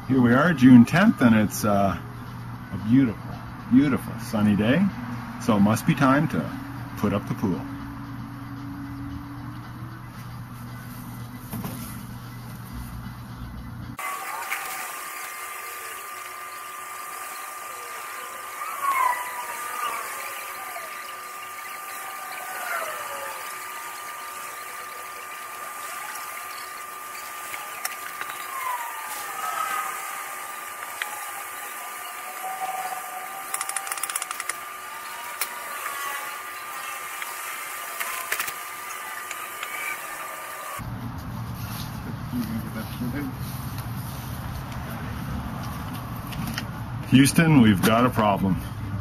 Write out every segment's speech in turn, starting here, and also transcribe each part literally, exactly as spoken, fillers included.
Here we are, June tenth, and it's uh, a beautiful, beautiful sunny day. So it must be time to put up the pool. Houston, we've got a problem.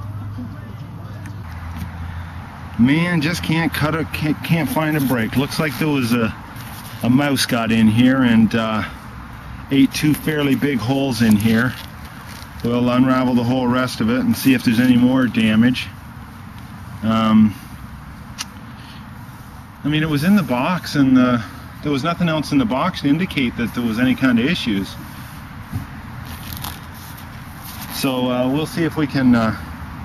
Man, just can't cut a can't, can't find a break. Looks like there was a a mouse got in here and uh, ate two fairly big holes in here. We'll unravel the whole rest of it and see if there's any more damage. Um, I mean, it was in the box, and uh, there was nothing else in the box to indicate that there was any kind of issues. So uh, we'll see if we can uh,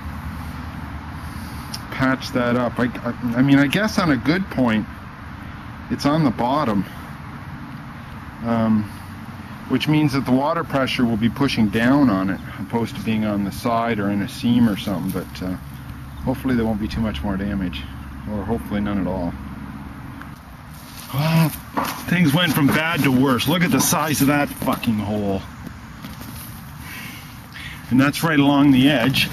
patch that up. I, I, I mean, I guess on a good point, it's on the bottom, um, which means that the water pressure will be pushing down on it, opposed to being on the side or in a seam or something. But uh, hopefully there won't be too much more damage, or hopefully none at all. Well, things went from bad to worse. Look at the size of that fucking hole. And that's right along the edge.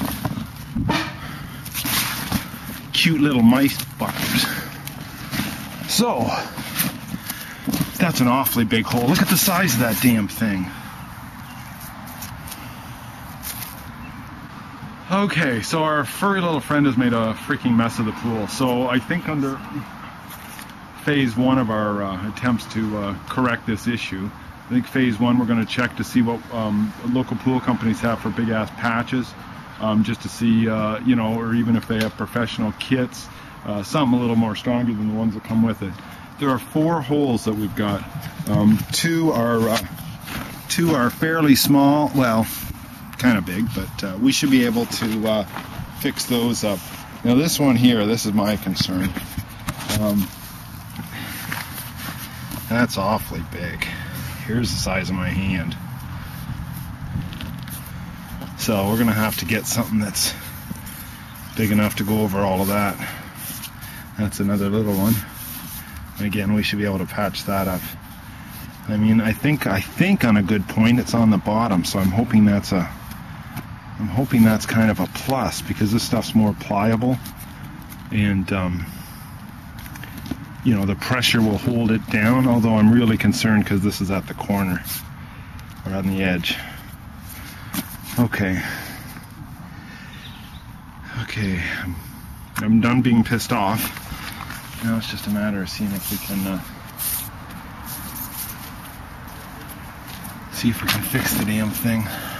Cute little mice fuckers. So, that's an awfully big hole. Look at the size of that damn thing. Okay, so our furry little friend has made a freaking mess of the pool. So I think under phase one of our uh, attempts to uh, correct this issue, I think phase one we're going to check to see what um, local pool companies have for big ass patches, um, just to see, uh, you know, or even if they have professional kits, uh, something a little more stronger than the ones that come with it. There are four holes that we've got. Um, two are uh, two are fairly small, well, kind of big, but uh, we should be able to uh, fix those up. Now this one here, this is my concern. Um, that's awfully big. Here's the size of my hand. So we're gonna have to get something that's big enough to go over all of that. That's another little one. And again, we should be able to patch that up. I mean, I think I think on a good point it's on the bottom, so I'm hoping that's a I'm hoping that's kind of a plus, because this stuff's more pliable, and um, you know, the pressure will hold it down, although I'm really concerned because this is at the corner, or on the edge. Okay. Okay, I'm, I'm done being pissed off. Now it's just a matter of seeing if we can, uh, see if we can fix the damn thing.